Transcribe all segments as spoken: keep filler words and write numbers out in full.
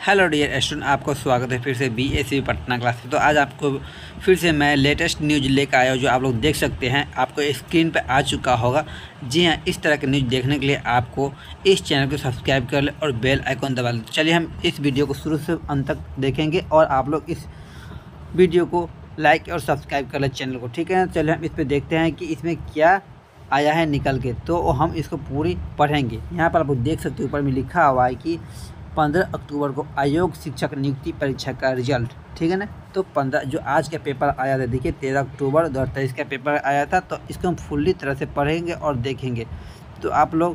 Hello dear student, आपको स्वागत है फिर से B S C Patna class में। तो आज आपको फिर से मैं लेटेस्ट न्यूज़ लेकर आया हूँ, जो आप लोग देख सकते हैं। आपको स्क्रीन पे आ चुका होगा। जी हाँ, इस तरह के न्यूज़ देखने के लिए आपको इस चैनल को सब्सक्राइब कर ले और बेल आइकॉन दबा लें। चलिए हम इस वीडियो को शुरू से अंत तक देखेंगे और आप लोग इस वीडियो को लाइक और सब्सक्राइब कर लें चैनल को, ठीक है। चलिए हम इस पर देखते हैं कि इसमें क्या आया है निकल के, तो हम इसको पूरी पढ़ेंगे। यहाँ पर आप देख सकते हैं, ऊपर में लिखा हुआ है कि पंद्रह अक्टूबर को आयोग शिक्षक नियुक्ति परीक्षा का रिजल्ट, ठीक है ना। तो पंद्रह जो आज का पेपर आया था, देखिए तेरह अक्टूबर दो हज़ार तेईस का पेपर आया था। तो इसको हम फुल्ली तरह से पढ़ेंगे और देखेंगे। तो आप लोग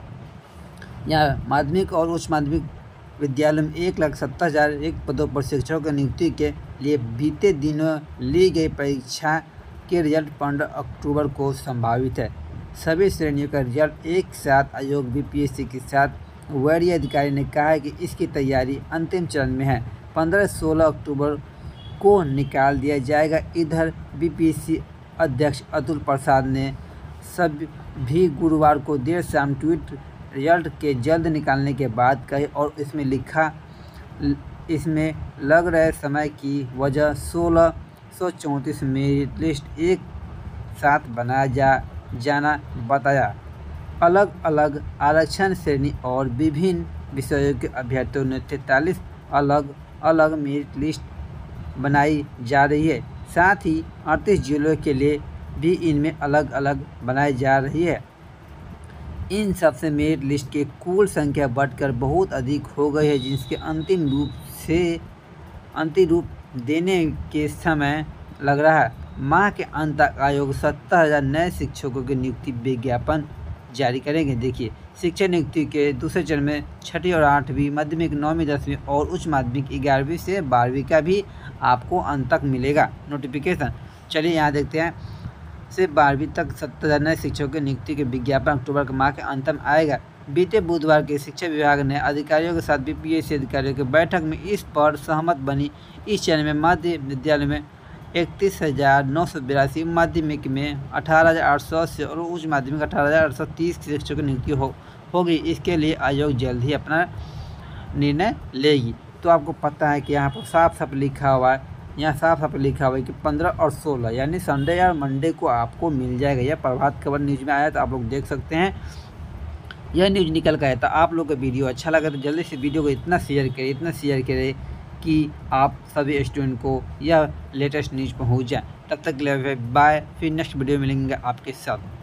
यहाँ माध्यमिक और उच्च माध्यमिक विद्यालय में एक लाख सत्तर हज़ार एक पदों पर शिक्षकों की नियुक्ति के लिए बीते दिनों ली गई परीक्षा के रिजल्ट पंद्रह अक्टूबर को संभावित है। सभी श्रेणियों का रिजल्ट एक साथ आयोग बी पी एस सी के साथ वरीय अधिकारी ने कहा है कि इसकी तैयारी अंतिम चरण में है। पंद्रह सोलह अक्टूबर को निकाल दिया जाएगा। इधर बी पी एस सी अध्यक्ष अतुल प्रसाद ने सब भी गुरुवार को देर शाम ट्वीट रिजल्ट के जल्द निकालने के बाद कही और इसमें लिखा, इसमें लग रहे समय की वजह सोलह सौ चौंतीस मेरिट लिस्ट एक साथ बनाया जा जाना बताया। अलग अलग आरक्षण श्रेणी और विभिन्न विषयों के अभ्यर्थियों ने तैंतालीस अलग अलग मेरिट लिस्ट बनाई जा रही है। साथ ही अड़तीस जिलों के लिए भी इनमें अलग अलग बनाई जा रही है। इन सबसे मेरिट लिस्ट की कुल संख्या बढ़कर बहुत अधिक हो गई है, जिसके अंतिम रूप से अंतिम रूप देने के समय लग रहा है। माह के अंत तक आयोग सत्तर हज़ार नए शिक्षकों की नियुक्ति विज्ञापन जारी करेंगे। देखिए, शिक्षक नियुक्ति के दूसरे चरण में छठी और आठवीं, माध्यमिक नौवीं दसवीं और उच्च माध्यमिक ग्यारहवीं से बारहवीं का भी आपको अंत तक मिलेगा नोटिफिकेशन। चलिए यहाँ देखते हैं। से बारहवीं तक सत्तर हज़ार नए शिक्षकों की नियुक्ति के विज्ञापन अक्टूबर के माह के अंत में आएगा। बीते बुधवार के शिक्षा विभाग ने अधिकारियों के साथ बी पी एस सी अधिकारियों की बैठक में इस पर सहमत बनी। इस चरण में मध्य विद्यालय में इकतीस हज़ार नौ सौ बिरासी, माध्यमिक में अठारह हज़ार आठ सौ अस्सी और उच्च माध्यमिक अठारह हज़ार आठ सौ तीस शिक्षकों की नियुक्ति हो होगी। इसके लिए आयोग जल्द ही अपना निर्णय लेगी। तो आपको पता है कि यहाँ पर साफ साफ लिखा हुआ है, यहाँ साफ साफ लिखा हुआ है कि पंद्रह और सोलह यानी संडे या मंडे को आपको मिल जाएगा। यह प्रभात खबर न्यूज़ में आया, तो आप लोग देख सकते हैं। यह न्यूज़ निकल कर आया था। आप लोग का वीडियो अच्छा लगा तो जल्दी से वीडियो को इतना शेयर करें इतना शेयर करें कि आप सभी स्टूडेंट को यह लेटेस्ट न्यूज़ पहुंच जाए। तब तक के लिए बाय, फिर नेक्स्ट वीडियो मिलेंगे आपके साथ।